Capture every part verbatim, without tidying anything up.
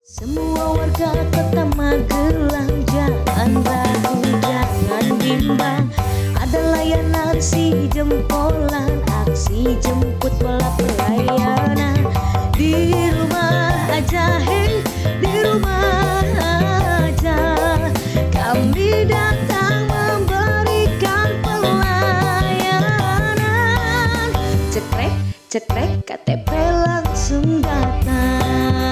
Semua warga kota Magelang jangan ragu, jangan bimbang. Ada layanan si jempolan, aksi jemput bola pelayanan. Di rumah aja, hei, di rumah aja. Kami datang memberikan pelayanan. Cekrek, cekrek, K T P langsung datang.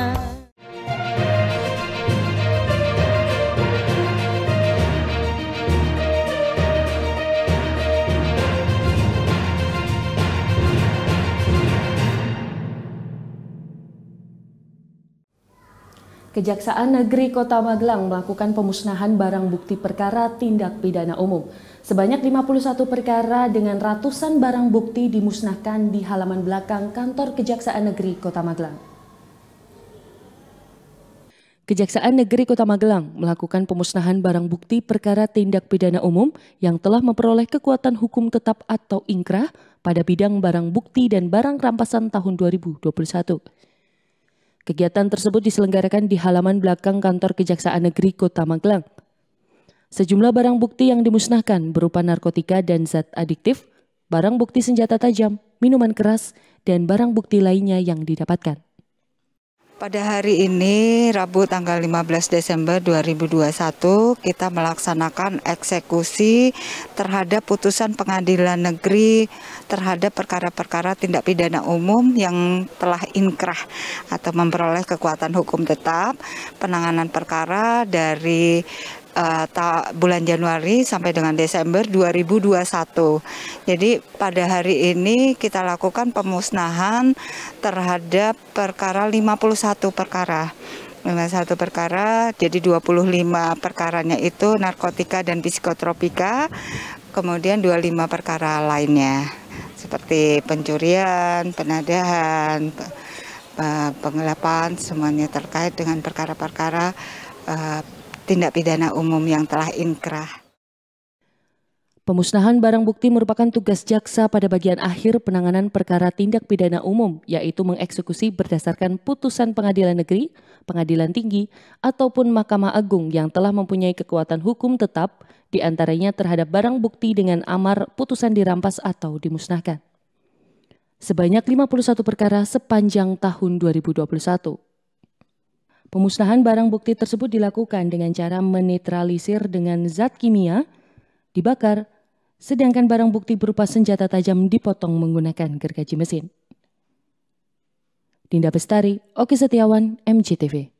Kejaksaan Negeri Kota Magelang melakukan pemusnahan barang bukti perkara tindak pidana umum. Sebanyak lima puluh satu perkara dengan ratusan barang bukti dimusnahkan di halaman belakang kantor Kejaksaan Negeri Kota Magelang. Kejaksaan Negeri Kota Magelang melakukan pemusnahan barang bukti perkara tindak pidana umum yang telah memperoleh kekuatan hukum tetap atau inkrah pada bidang barang bukti dan barang rampasan tahun dua ribu dua puluh satu. Kegiatan tersebut diselenggarakan di halaman belakang kantor Kejaksaan Negeri Kota Magelang. Sejumlah barang bukti yang dimusnahkan berupa narkotika dan zat adiktif, barang bukti senjata tajam, minuman keras, dan barang bukti lainnya yang didapatkan. Pada hari ini, Rabu tanggal lima belas Desember dua ribu dua puluh satu, kita melaksanakan eksekusi terhadap putusan pengadilan negeri terhadap perkara-perkara tindak pidana umum yang telah inkrah atau memperoleh kekuatan hukum tetap. Penanganan perkara dari Uh, ta, bulan Januari sampai dengan Desember dua ribu dua puluh satu. Jadi pada hari ini kita lakukan pemusnahan terhadap perkara lima puluh satu perkara. lima puluh satu perkara, jadi dua puluh lima perkaranya itu narkotika dan psikotropika, kemudian dua puluh lima perkara lainnya seperti pencurian, penadahan, penggelapan, semuanya terkait dengan perkara-perkara uh, tindak pidana umum yang telah inkrah. Pemusnahan barang bukti merupakan tugas jaksa pada bagian akhir penanganan perkara tindak pidana umum, yaitu mengeksekusi berdasarkan putusan pengadilan negeri, pengadilan tinggi, ataupun Mahkamah Agung yang telah mempunyai kekuatan hukum tetap, diantaranya terhadap barang bukti dengan amar putusan dirampas atau dimusnahkan. Sebanyak lima puluh satu perkara sepanjang tahun dua ribu dua puluh satu. Pemusnahan barang bukti tersebut dilakukan dengan cara menetralisir dengan zat kimia, dibakar, sedangkan barang bukti berupa senjata tajam dipotong menggunakan gergaji mesin. Dinda Bestari, Oki Setiawan, M C T V.